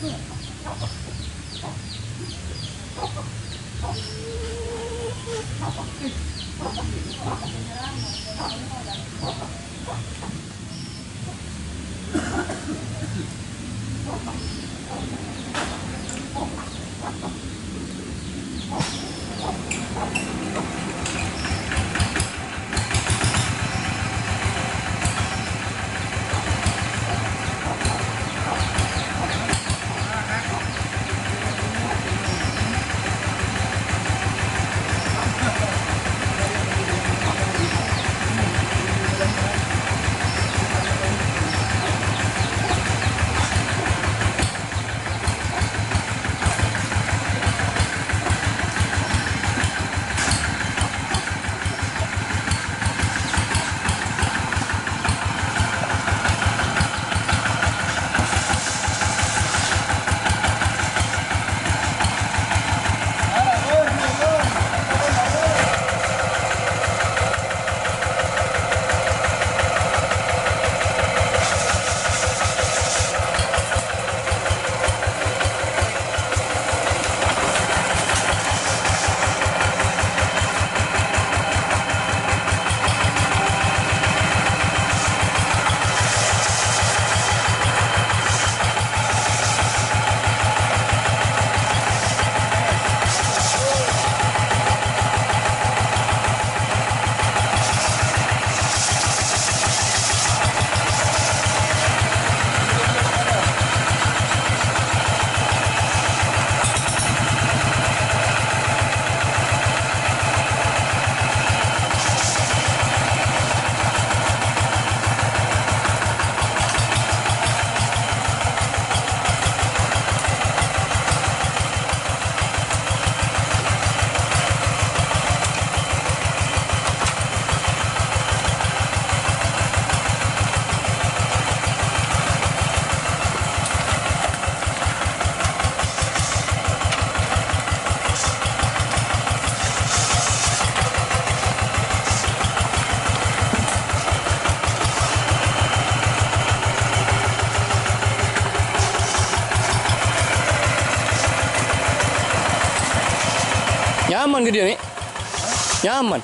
Nyaman ke dia ni? Nyaman.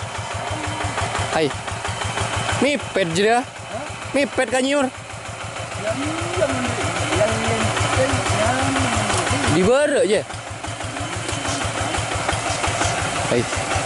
Hai. Mipet je dia. Mipet kan nyur. Di barak je. Hai.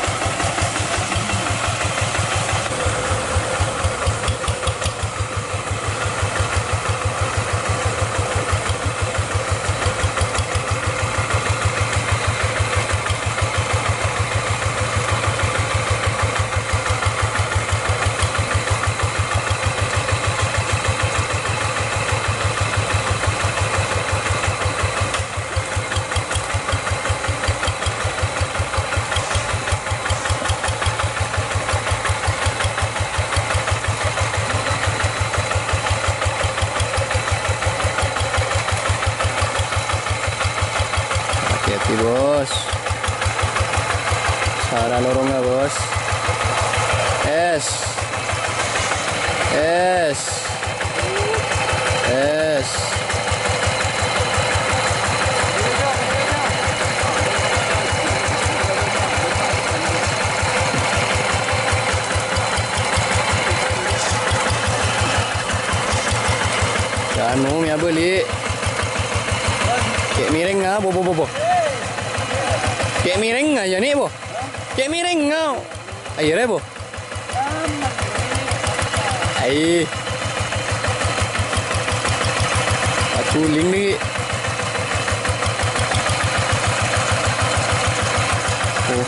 Hati-hati bos, salah lorongnya bos. Es. Anu ya beli. Kayak miring ah, bobo. Kayak miring aja nih, Bo. Kayak miring ngau. Ayo re, Bo. Ai. Aculing ni. Oh.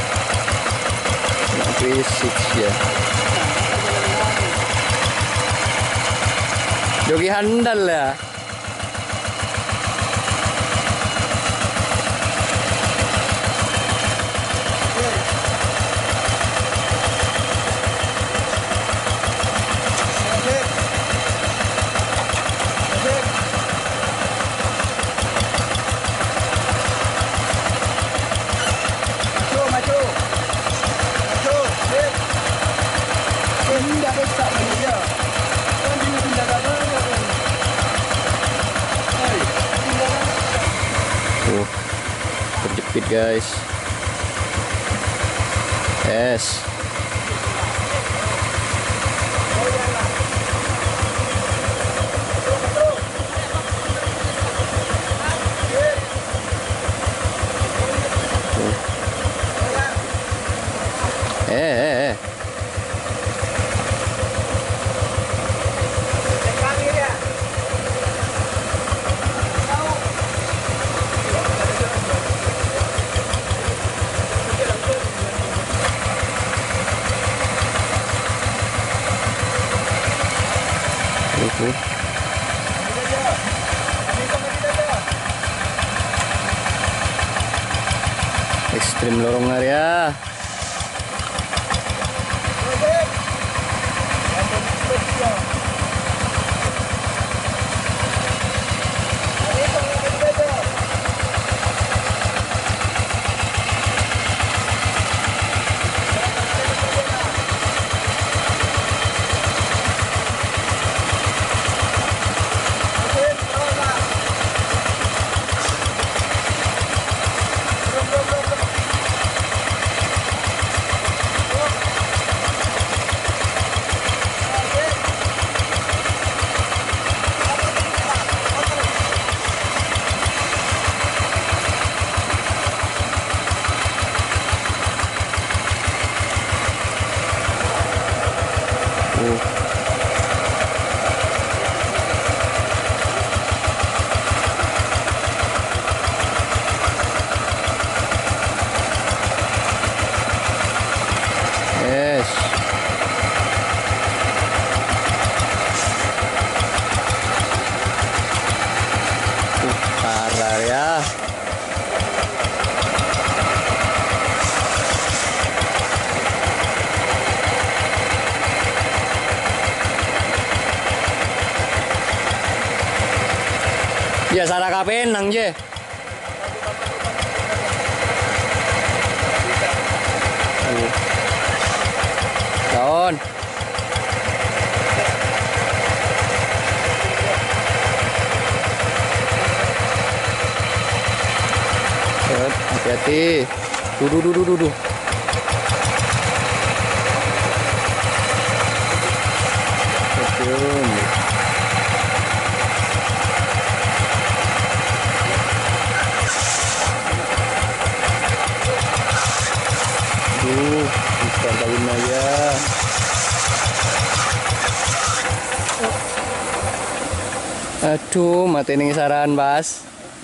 Nak berisik ya. Jogi handal lah. dikit guys. Yes. Eh. Ekstrim lorong area. Yes. Parah ya. Ya sarah kapen nang je. Daun. Hati-hati. Duduh. Cium. Bisa kawin aja. Aduh, mati ning saran, Bas.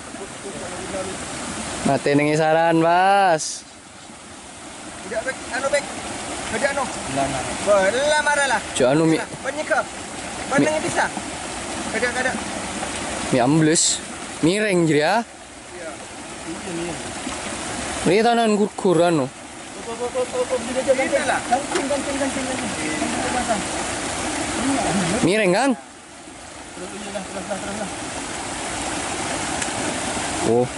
Mati ning saran, Bas. Tidak bek, anu bek. Kerja anu. Lah marahlah. Jo anu mi Penyekap. Bandengnya bisa. Kada. mi ambles. Miring jadi ya. Ini tanan kur anu. Miring kan? Oh.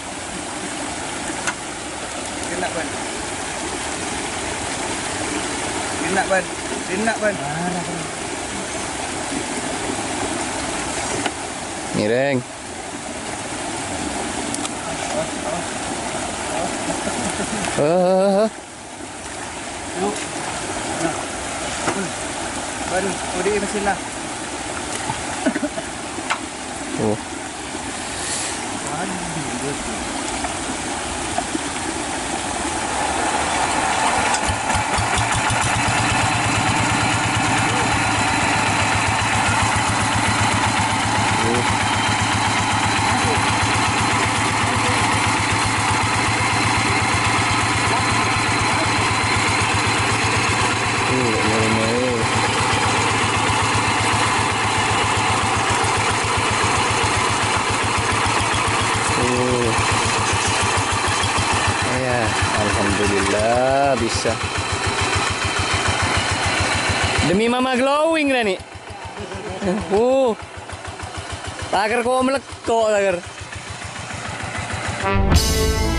Kena ban. Miring. Baru, di mesin lah. Oh. Alhamdulillah bisa. Demi mama glowing dah ni. Tagar ko melekok tagar.